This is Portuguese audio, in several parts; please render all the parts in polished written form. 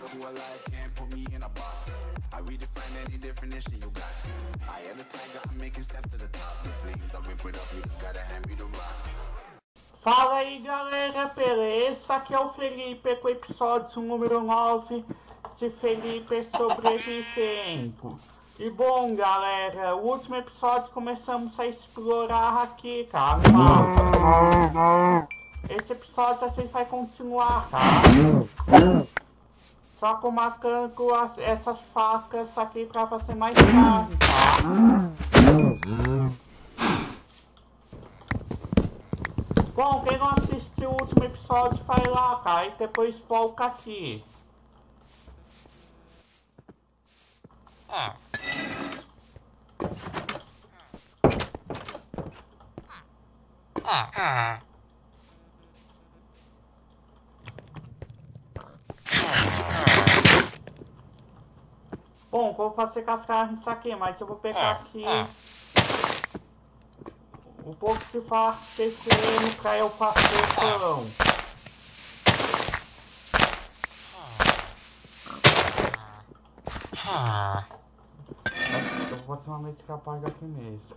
who I like can't put me in a box. I redefine any definition you got. I am the tiger, I'm making steps to the top. The flames, I whip it up, you just gotta hand me the rock. Fala aí galera, beleza? Aqui é o Felipe com o episódio número 9 de Felipe Sobrevivendo. E bom galera, o último episódio começamos a explorar aqui, tá? Esse episódio a gente vai continuar, tá? Só com marcando essas facas aqui pra fazer mais carne, tá? Bom, quem não assistiu o último episódio, vai lá, tá? E depois volta aqui. Bom, vou fazer com as carnes aqui, mas eu vou pegar aqui um pouco de farto terreno pra eu fazer pão. Eu vou fazer uma vez capaz daqui mesmo.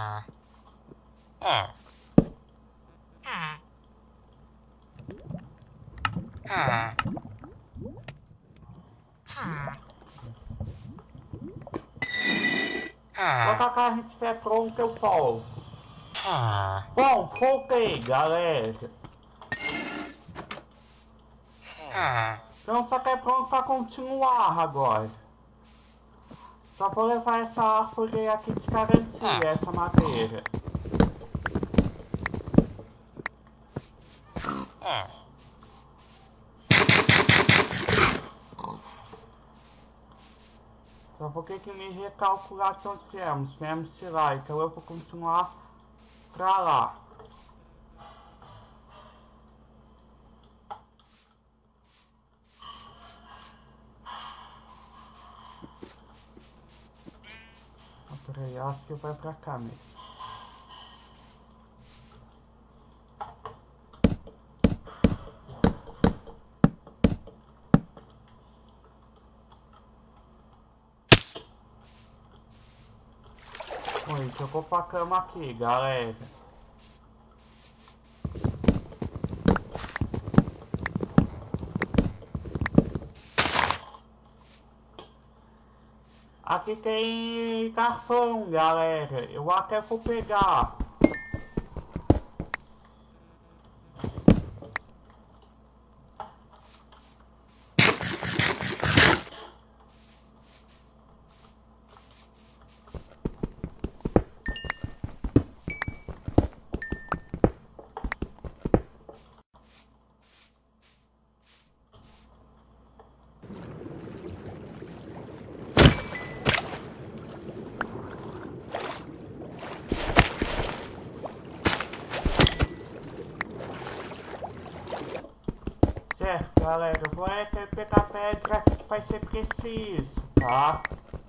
Quando a carne estiver pronta, eu volto. Bom, voltei, galera. Então só que é pronto pra continuar agora. Só vou levar essa árvore aqui desgarantir, essa madeira. Só vou ter que me recalcular de onde viemos. Viemos de lá, então eu vou continuar pra lá. Peraí, acho que vai pra cá mesmo. Oi, jogou pra cama aqui, galera. Aqui tem carvão, galera. Eu até vou pegar. Certo, galera, eu vou até pegar pedra que vai ser preciso, tá?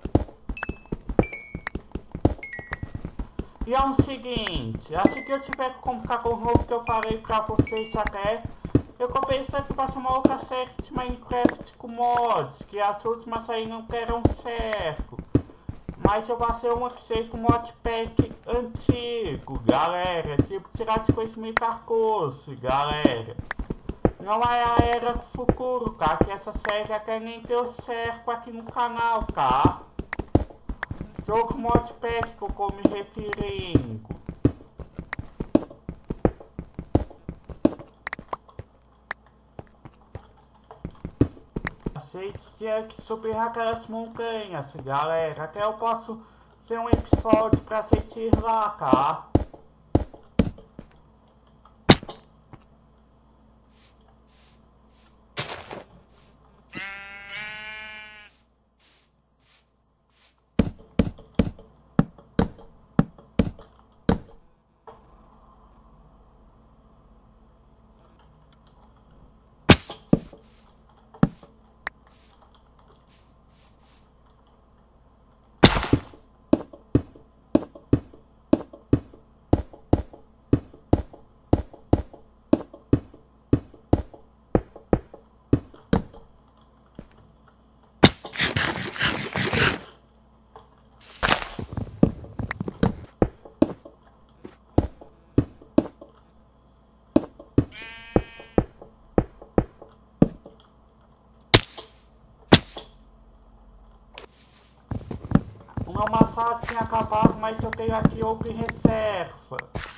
E é o seguinte, assim que eu tiver com o computador novo que eu falei pra vocês até, eu comecei que fazer uma outra série de Minecraft com mods, que as últimas aí não deram certo. Mas eu vou fazer uma que seja com modpack antigo, galera, tipo tirar de conhecimento Arcose, galera. Não é a Era do Futuro, tá? Que essa série até nem deu certo aqui no canal, tá? Jogo modpack que eu tô me referindo. Aceite tinha que subir aquelas montanhas, galera. Até eu posso ver um episódio pra assistir lá, tá? meu machado tinha acabado, mas eu tenho aqui outro em reserva.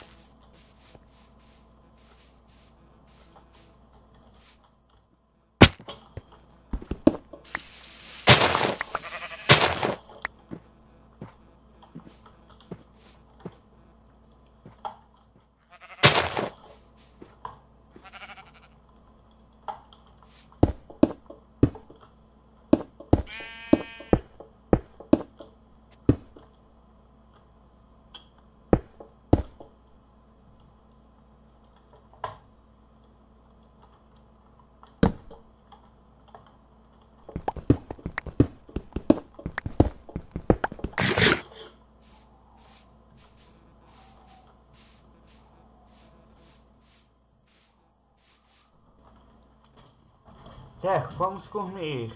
Certo, vamos dormir.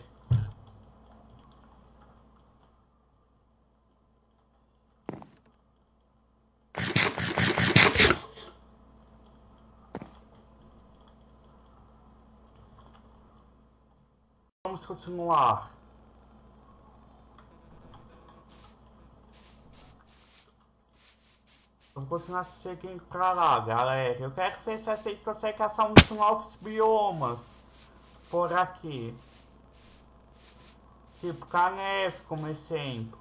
Vamos continuar. Vamos continuar seguindo pra lá, galera. Eu quero ver se vocês conseguem achar uns novos biomas por aqui. Tipo caneve, como exemplo.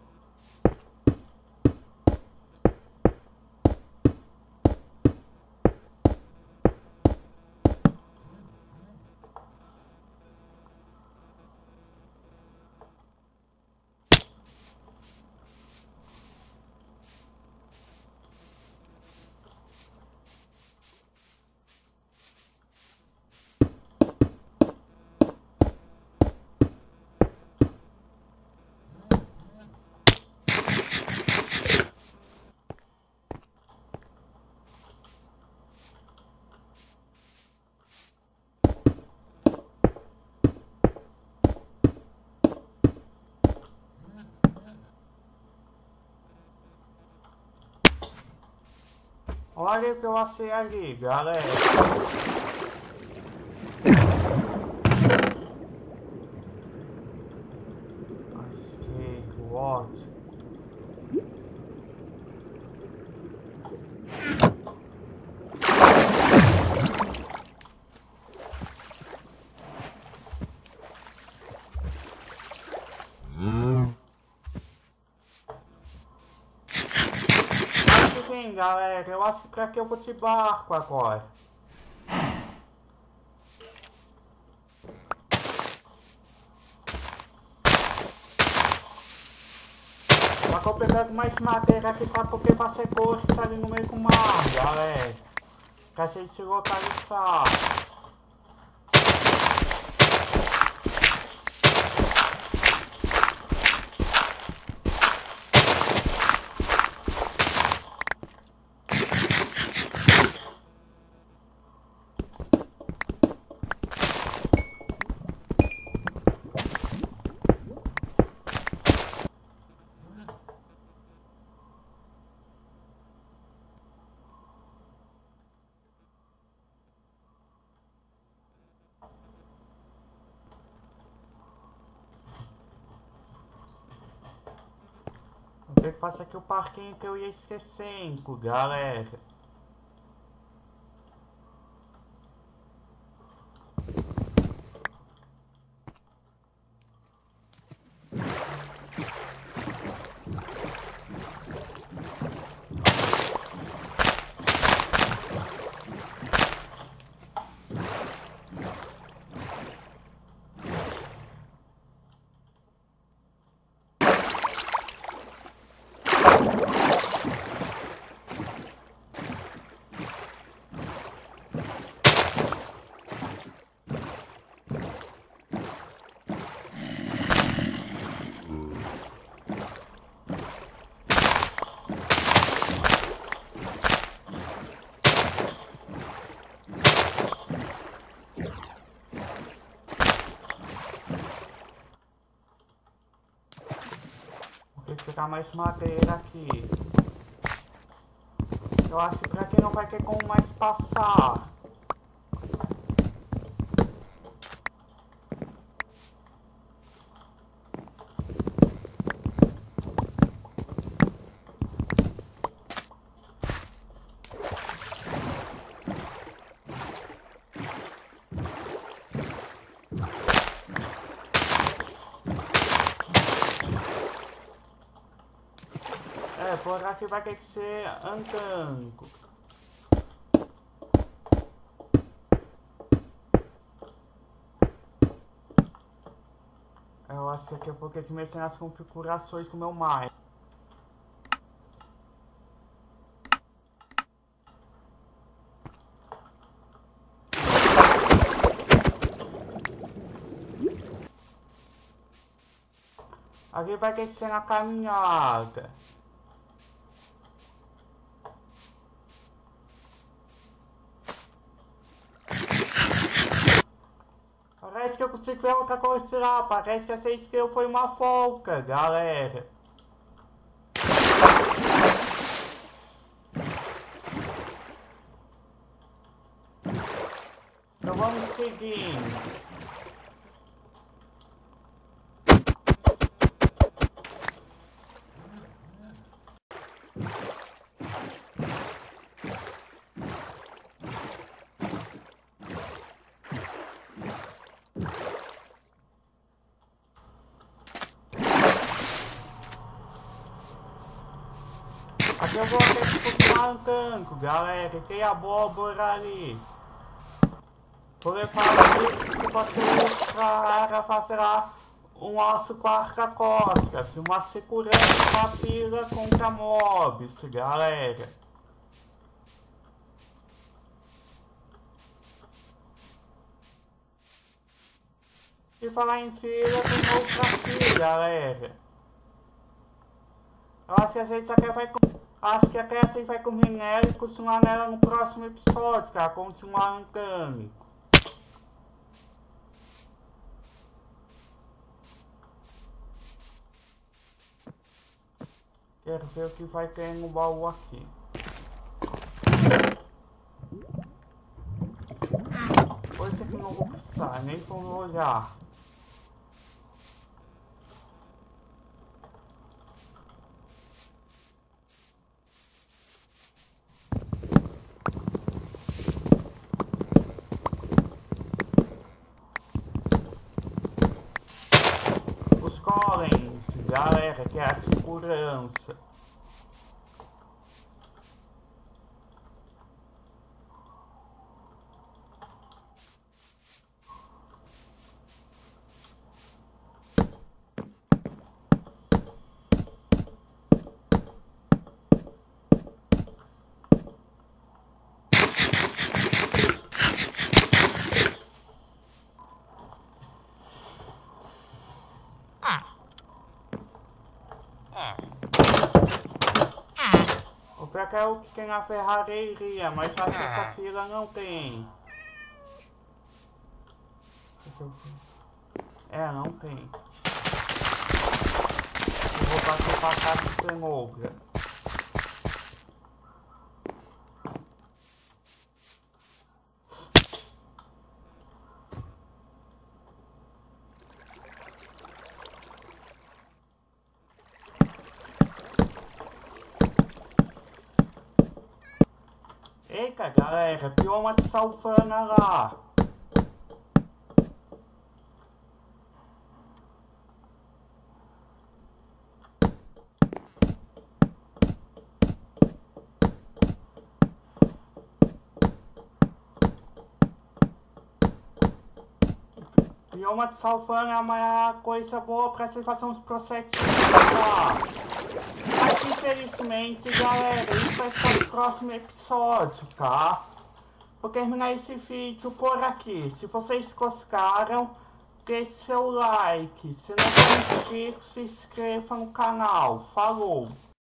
Olha o que eu achei ali, galera. Escape, what? Galera, eu acho que pra que eu vou de barco agora. Só que eu pegando mais madeira aqui pra poder fazer força ali no meio do mar, galera. Pra gente se localizar. O que passa aqui o parquinho que eu ia esquecendo, galera. Vou pegar mais madeira aqui. Eu acho que pra quem não vai ter como mais passar. por aqui vai ter que ser andando. Eu acho que aqui eu vou ter que mexer nas configurações do meu Mine. Aqui vai ter que ser na caminhada. Parece que eu consigo ver outra coisa lá. Parece que essa skill foi uma folga, galera. Então vamos seguindo. Aqui eu vou ter que continuar andando, galera. Tem abóbora ali. Vou levar aqui que pode ser para fazer lá um osso guarda-costas. Uma segurança rápida contra mobs, galera. E falar em fila, tem outra fila, galera. Eu acho que a gente aqui vai... Acho que até assim vai comer nela e continuar nela no próximo episódio, cara. Continuar andando. Quero ver o que vai ter no baú aqui. Coisa que não vou precisar, nem vou olhar. Galera, que é a segurança. O pior que é o que tem na ferraria, mas acho que essa fila não tem. É, não tem. Eu vou bater pra casa de cenoura. Eita, galera, bioma de salfana lá. Bioma de salfana é uma coisa boa pra você fazer uns processos lá. Mas infelizmente, galera, isso vai ser o próximo episódio, tá? Vou terminar esse vídeo por aqui. Se vocês gostaram, deixe seu like. Se não for inscrito, se inscreva no canal. Falou!